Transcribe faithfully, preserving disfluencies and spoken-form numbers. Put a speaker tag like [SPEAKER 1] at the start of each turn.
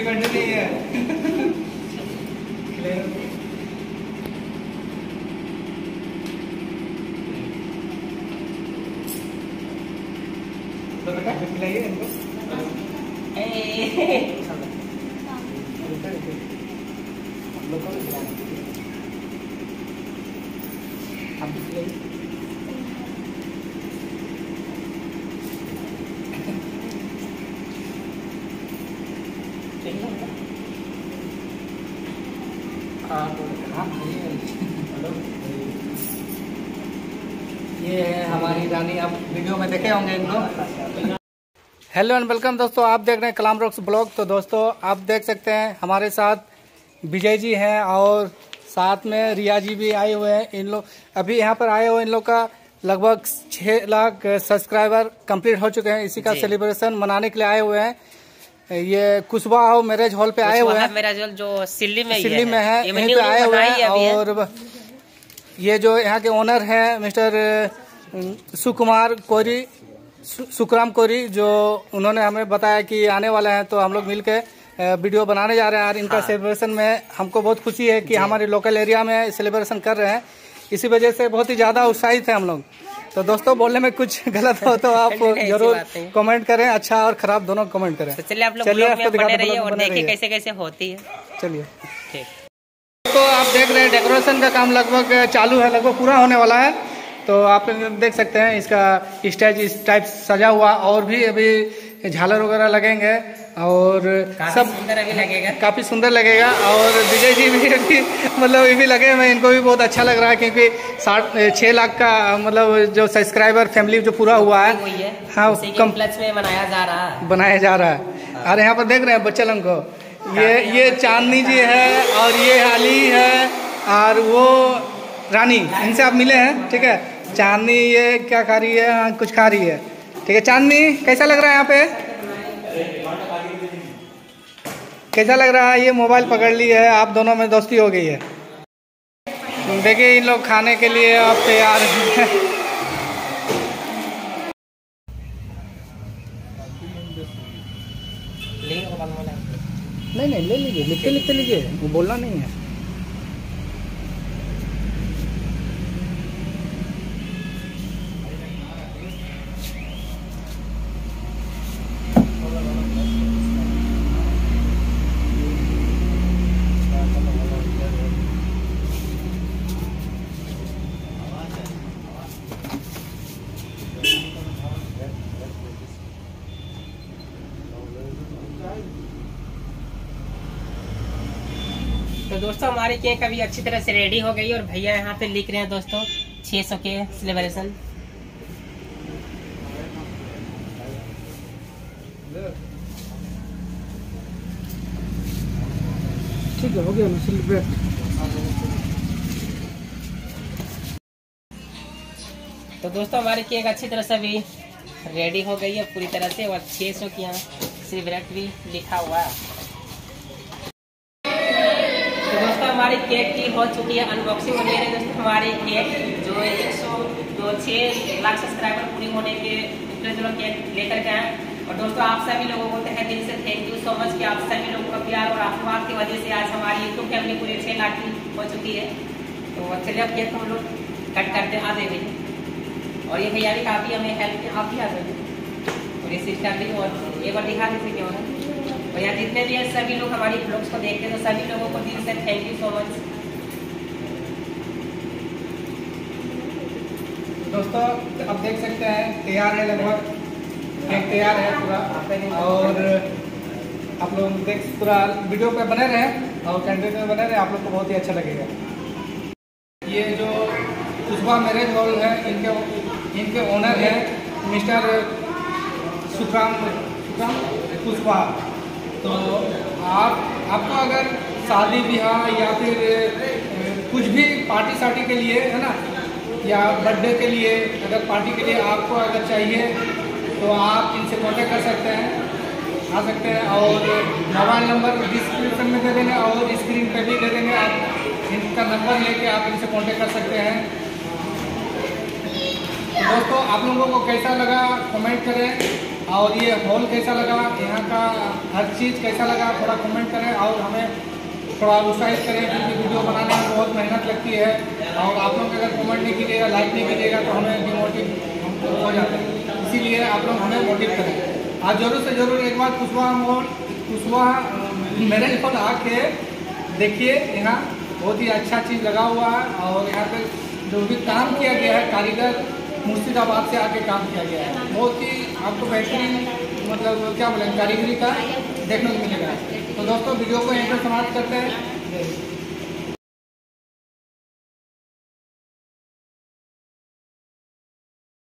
[SPEAKER 1] बिगड़ने नहीं है। तो बेटा खिलाइए इनको। हम लोग को भी खिलाना। आप भी खिलाइए। ये है हमारी रानी, आप वीडियो में देखे होंगे इनको। हेलो एंड वेलकम दोस्तों, आप देख रहे हैं कलाम रॉक्स ब्लॉग। तो दोस्तों आप देख सकते हैं हमारे साथ विजय जी हैं और साथ में रिया जी भी आए हुए हैं। इन लोग अभी यहाँ पर आए हुए, इन लोग का लगभग छः लाख सब्सक्राइबर कंप्लीट हो चुके हैं। इसी का सेलिब्रेशन मनाने के लिए आए हुए हैं। ये कुशवाहा मैरिज हॉल पे आए हुए हैं।
[SPEAKER 2] मैरिज हॉल जो सिल्ली में
[SPEAKER 1] सिल्ली में है, यहीं पे आए हुए हैं। और ये जो यहाँ के ओनर हैं मिस्टर सुकुमार कोरी, सुखराम कोरी, जो उन्होंने हमें बताया कि आने वाले हैं, तो हम लोग मिलके वीडियो बनाने जा रहे हैं। और इनका हाँ। सेलिब्रेशन में हमको बहुत खुशी है कि हमारे लोकल एरिया में सेलिब्रेशन कर रहे हैं। इसी वजह से बहुत ही ज्यादा उत्साहित है हम लोग। तो दोस्तों बोलने में कुछ गलत हो तो आप जरूर कमेंट करें, अच्छा और खराब दोनों कमेंट करें।
[SPEAKER 2] तो चलिए आप लोग ब्लॉग में बने रहिए और देखिए कैसे कैसे होती है।
[SPEAKER 1] चलिए तो आप देख रहे हैं डेकोरेशन का काम लगभग चालू है, लगभग पूरा होने वाला है। तो आप देख सकते हैं इसका स्टेज इस टाइप सजा हुआ, और भी अभी झालर वगैरह लगेंगे और सब
[SPEAKER 2] सुंदर अभी लगेगा,
[SPEAKER 1] काफी सुंदर लगेगा। और विजय जी भी अभी मतलब ये भी लगे हुए, इनको भी बहुत अच्छा लग रहा है क्योंकि साठ छह लाख का मतलब जो सब्सक्राइबर फैमिली जो पूरा हुआ है, हाँ
[SPEAKER 2] कम प्लस में बनाया जा रहा है
[SPEAKER 1] बनाया जा रहा है। और यहाँ पर देख रहे हैं बच्चे लोगों को, ये ये चांदनी जी है और ये अली है और वो रानी, इनसे आप मिले हैं, ठीक है। चांदनी ये क्या खा रही है, कुछ खा रही है, ठीक है। चांदनी कैसा लग रहा है यहाँ पे, कैसा लग रहा है? ये मोबाइल पकड़ ली है, आप दोनों में दोस्ती हो गई है। देखिए इन लोग खाने के लिए आप तैयार हैं। नहीं नहीं ले लीजिए, लिखते लिखते लीजिए, वो बोलना नहीं है।
[SPEAKER 2] तो दोस्तों हमारी केक अभी अच्छी तरह से रेडी हो गई और भैया यहाँ पे लिख रहे हैं दोस्तों छह सौ के सेलिब्रेशन।
[SPEAKER 1] ठीक है, हो गया सेलिब्रेट।
[SPEAKER 2] तो दोस्तों हमारी केक अच्छी तरह से अभी रेडी हो गई है पूरी तरह से, और छह सौ की यहाँ सेलिब्रेट भी लिखा हुआ है। हमारी केक की हो चुकी है अनबॉक्सिंग हो गई है दोस्तों। हमारी केक जो एक सौ जो छः लाख सब्सक्राइबर पूरी होने के जो केक लेकर के आए। और दोस्तों आप सभी लोगों को तहे दिल से थैंक यू सो मच कि आप सभी लोगों का प्यार और आशीर्वाद की वजह से आज हमारी यूट्यूब फैमिली पूरी छः लाख की हो चुकी है। तो चलिए अब केक हम लोग कट करते आ दे भैया, और ये भैया भी काफ़ी हमें हेल्प आप भी आ गए, और ये सिस्टर भी, और एक बार दिखा देते क्यों है भैया। जितने भी हैं सभी लोग हमारी ब्लॉग्स को देखते हैं, तो सभी लोगों को दिल से थैंक यू सो मच।
[SPEAKER 1] दोस्तों आप देख सकते हैं तैयार है, लगभग केक तैयार है पूरा। और आप लोग देख पूरा वीडियो पे बने रहे और कंटेंट में बने रहे, आप लोग को बहुत ही अच्छा लगेगा। ये जो कुशवाहा मैरिज हॉल है, इनके इनके ओनर हैं मिस्टर सुखराम सुखराम कुशवाहा। तो आप आपको अगर शादी ब्याह या फिर कुछ भी पार्टी सार्टी के लिए है ना, या बर्थडे के लिए अगर पार्टी के लिए आपको अगर चाहिए तो आप इनसे कांटेक्ट कर सकते हैं, आ सकते हैं। और मोबाइल नंबर डिस्क्रिप्शन में दे देंगे और स्क्रीन पे भी दे देंगे, आप इनका नंबर लेके आप इनसे कांटेक्ट कर सकते हैं। तो दोस्तों आप लोगों को कैसा लगा कमेंट करें, और ये हॉल कैसा लगा, यहाँ का हर चीज़ कैसा लगा, थोड़ा कमेंट करें और हमें थोड़ा उत्साहित करें, क्योंकि वीडियो बनाने में बहुत मेहनत लगती है। और आप लोग अगर कमेंट नहीं कीजिएगा, लाइक नहीं कीजिएगा तो हमें डिमोटिव हो जाते हैं। इसीलिए आप लोग हमें मोटिव करें। आज जरूर से जरूर एक बार Kushwaha mall Kushwaha marriage hall आके देखिए, यहाँ बहुत ही अच्छा चीज़ लगा हुआ है। और यहाँ पे जो भी काम किया गया है, कारीगर मुर्शिदाबाद से आके काम किया गया है, बहुत ही आपको बेहतरीन मतलब क्या बोलें कारीगरी का देखने को मिलेगा। तो दोस्तों वीडियो को यहीं पर समाप्त करते हैं।